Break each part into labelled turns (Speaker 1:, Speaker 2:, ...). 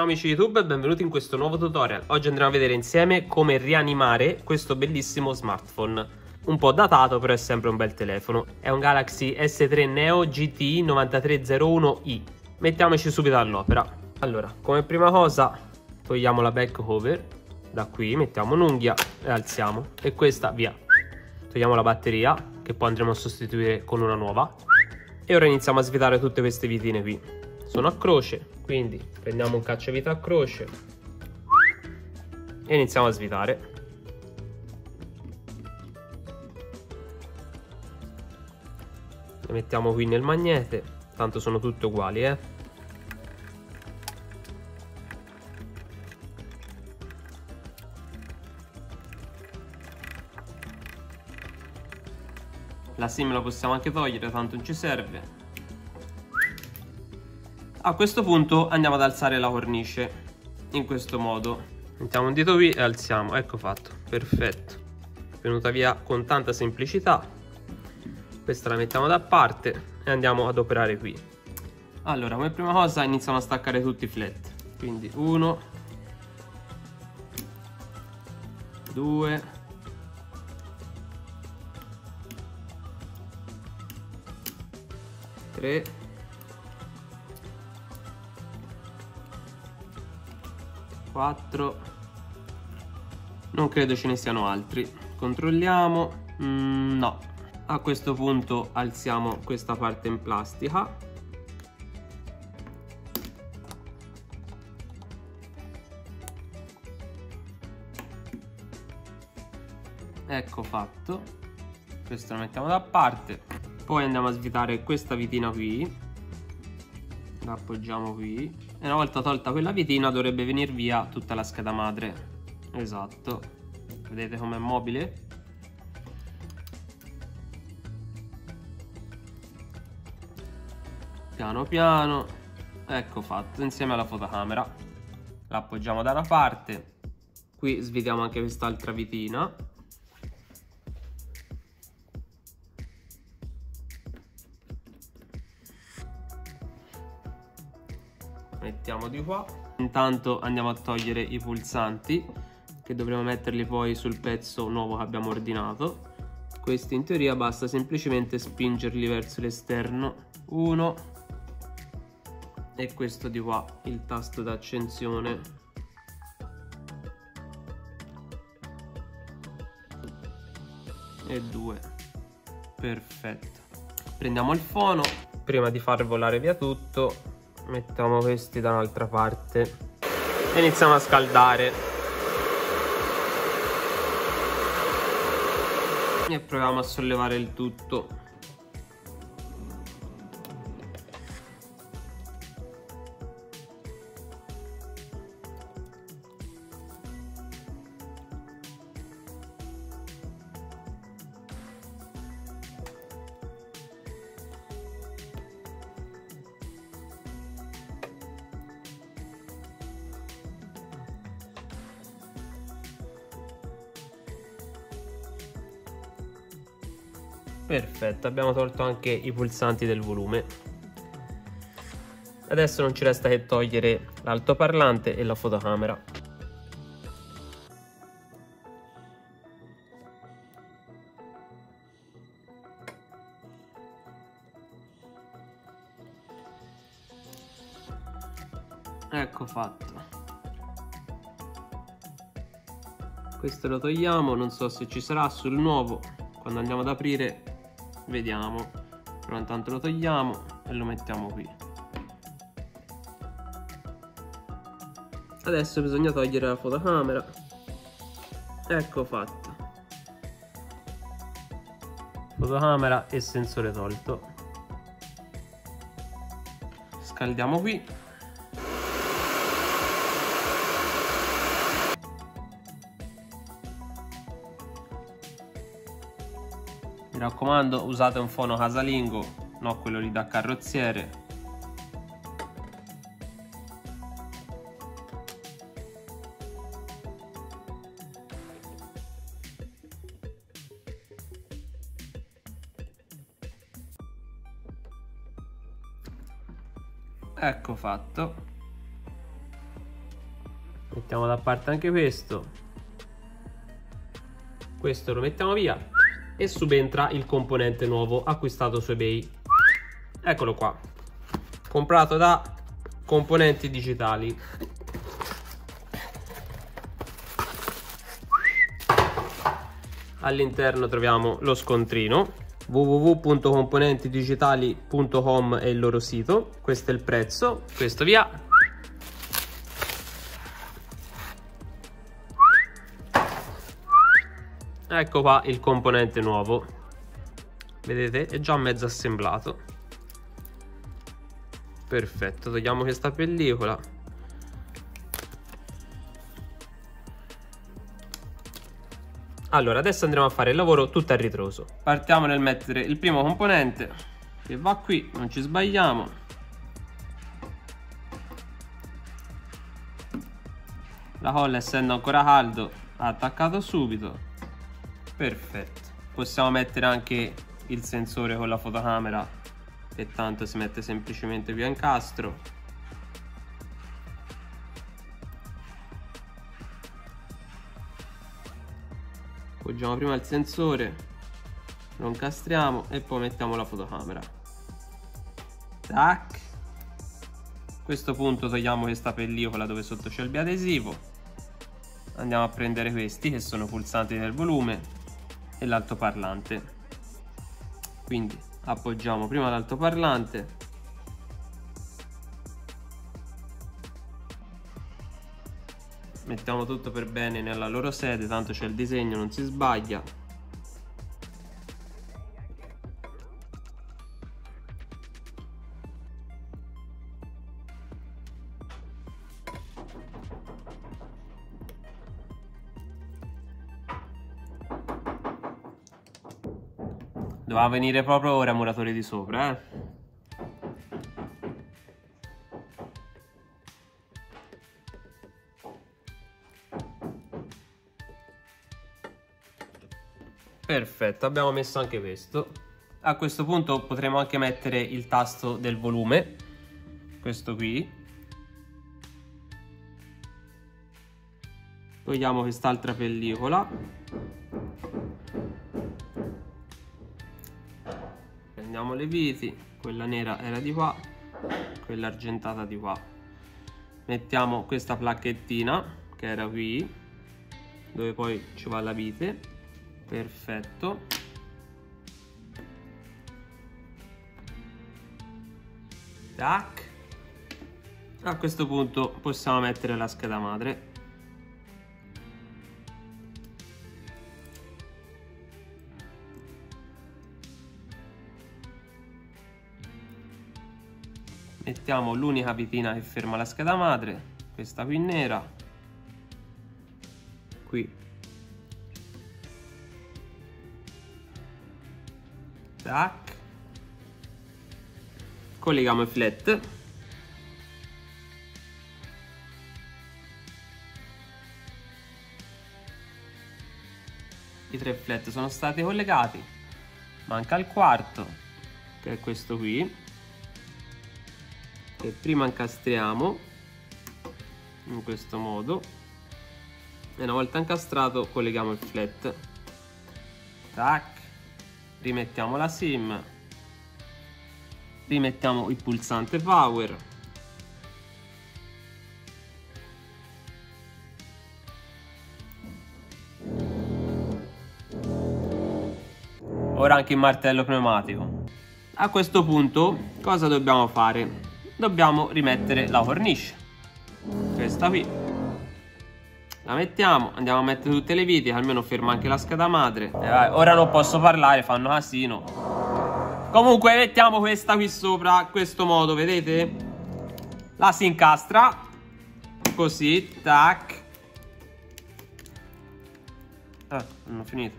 Speaker 1: Ciao amici YouTube e benvenuti in questo nuovo tutorial. Oggi andremo a vedere insieme come rianimare questo bellissimo smartphone. Un po' datato, però è sempre un bel telefono. È un Galaxy S3 Neo GTI 9301i. Mettiamoci subito all'opera. Allora, come prima cosa togliamo la back cover. Da qui mettiamo un'unghia e alziamo. E questa via. Togliamo la batteria, che poi andremo a sostituire con una nuova. E ora iniziamo a svitare tutte queste vitine qui. Sono a croce, quindi prendiamo un cacciavite a croce e iniziamo a svitare. Le mettiamo qui nel magnete, tanto sono tutte uguali, La SIM la possiamo anche togliere, tanto non ci serve. A questo punto andiamo ad alzare la cornice in questo modo. Mettiamo un dito qui e alziamo. Ecco fatto, perfetto. Venuta via con tanta semplicità. Questa la mettiamo da parte e andiamo ad operare qui. Allora, come prima cosa iniziamo a staccare tutti i flat. Quindi 1, 2, 3, 4, non credo ce ne siano altri. Controlliamo. No. A questo punto alziamo questa parte in plastica. Ecco fatto. Questo lo mettiamo da parte. Poi andiamo a svitare questa vitina qui. La appoggiamo qui. E una volta tolta quella vitina dovrebbe venire via tutta la scheda madre. Esatto. Vedete com'è mobile? Piano piano. Ecco fatto, insieme alla fotocamera. La appoggiamo da una parte. Qui svitiamo anche quest'altra vitina. Mettiamo di qua. Intanto andiamo a togliere i pulsanti, che dovremo metterli poi sul pezzo nuovo che abbiamo ordinato. Questi in teoria basta semplicemente spingerli verso l'esterno. 1 e questo di qua, il tasto d'accensione. E 2. Perfetto. Prendiamo il fono. Prima di far volare via tutto mettiamo questi da un'altra parte e iniziamo a scaldare e proviamo a sollevare il tutto. Perfetto, abbiamo tolto anche i pulsanti del volume. Adesso non ci resta che togliere l'altoparlante e la fotocamera. Ecco fatto. Questo lo togliamo, non so se ci sarà sul nuovo. Quando andiamo ad aprire vediamo, però intanto lo togliamo e lo mettiamo qui. Adesso bisogna togliere la fotocamera. Ecco fatto. Fotocamera e sensore tolto. Scaldiamo qui. Mi raccomando, usate un fono casalingo, no quello lì da carrozziere. Ecco fatto. Mettiamo da parte anche questo. Questo lo mettiamo via e subentra il componente nuovo acquistato su eBay. Eccolo qua, comprato da Componenti Digitali. All'interno troviamo lo scontrino. www.componentidigitali.com è il loro sito. Questo è il prezzo. Questo via. Ecco qua il componente nuovo. Vedete? È già mezzo assemblato. Perfetto, togliamo questa pellicola. Allora, adesso andremo a fare il lavoro tutto a ritroso. Partiamo nel mettere il primo componente, che va qui, non ci sbagliamo. La colla, essendo ancora caldo, ha attaccato subito. Perfetto. Possiamo mettere anche il sensore con la fotocamera, che tanto si mette semplicemente via incastro. Appoggiamo prima il sensore, lo incastriamo e poi mettiamo la fotocamera. Tac. A questo punto togliamo questa pellicola dove sotto c'è il biadesivo. Andiamo a prendere questi che sono pulsanti del volume e l'altoparlante. Quindi appoggiamo prima l'altoparlante, mettiamo tutto per bene nella loro sede, tanto c'è il disegno, non si sbaglia. Doveva venire proprio ora, muratori di sopra, eh. Perfetto, abbiamo messo anche questo. A questo punto potremo anche mettere il tasto del volume, questo qui. Togliamo quest'altra pellicola. Prendiamo le viti, quella nera era di qua, quella argentata di qua. Mettiamo questa placchettina che era qui, dove poi ci va la vite. Perfetto. Tac. A questo punto possiamo mettere la scheda madre. Mettiamo l'unica vitina che ferma la scheda madre, questa qui nera, qui. Tac. Colleghiamo i flat. I 3 flat sono stati collegati. Manca il quarto, che è questo qui, che prima incastriamo in questo modo e una volta incastrato colleghiamo il flat. Tac. Rimettiamo la SIM, rimettiamo il pulsante power, ora anche il martello pneumatico. A questo punto cosa dobbiamo fare? Dobbiamo rimettere la cornice, questa qui. La mettiamo, andiamo a mettere tutte le viti, almeno ferma anche la scheda madre. Ora non posso parlare, fanno casino. Comunque mettiamo questa qui sopra, a questo modo, vedete? La si incastra, così, tac. Non ho finito.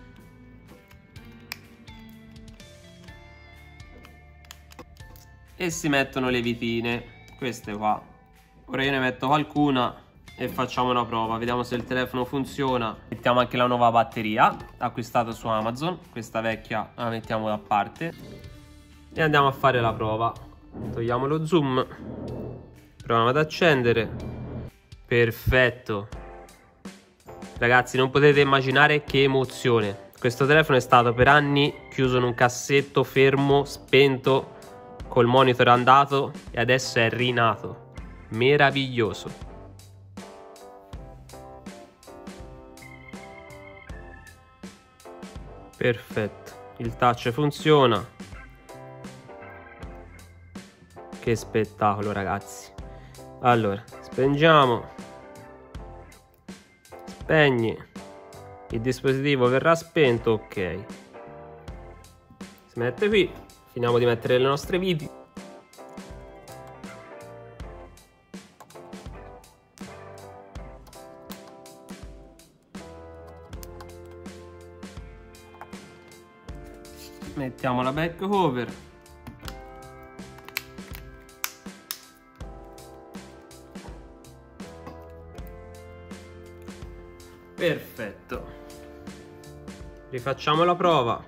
Speaker 1: E si mettono le vitine, queste qua. Ora io ne metto qualcuna e facciamo una prova, vediamo se il telefono funziona. Mettiamo anche la nuova batteria acquistata su Amazon, questa vecchia la mettiamo da parte e andiamo a fare la prova. Togliamo lo zoom, proviamo ad accendere. Perfetto. Ragazzi, non potete immaginare che emozione. Questo telefono è stato per anni chiuso in un cassetto, fermo, spento, col monitor andato, e adesso è rinato. Meraviglioso. Perfetto. Il touch funziona. Che spettacolo, ragazzi. Allora, spengiamo. Spegni. Il dispositivo verrà spento, ok. Si mette qui. Finiamo di mettere le nostre viti. Mettiamo la back cover. Perfetto. Rifacciamo la prova.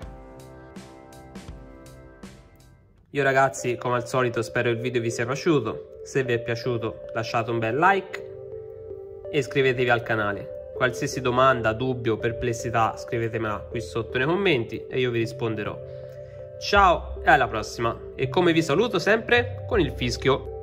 Speaker 1: Io ragazzi, come al solito, spero il video vi sia piaciuto. Se vi è piaciuto lasciate un bel like e iscrivetevi al canale. Qualsiasi domanda, dubbio, perplessità scrivetemela qui sotto nei commenti e io vi risponderò. Ciao e alla prossima, e come vi saluto sempre con il fischio.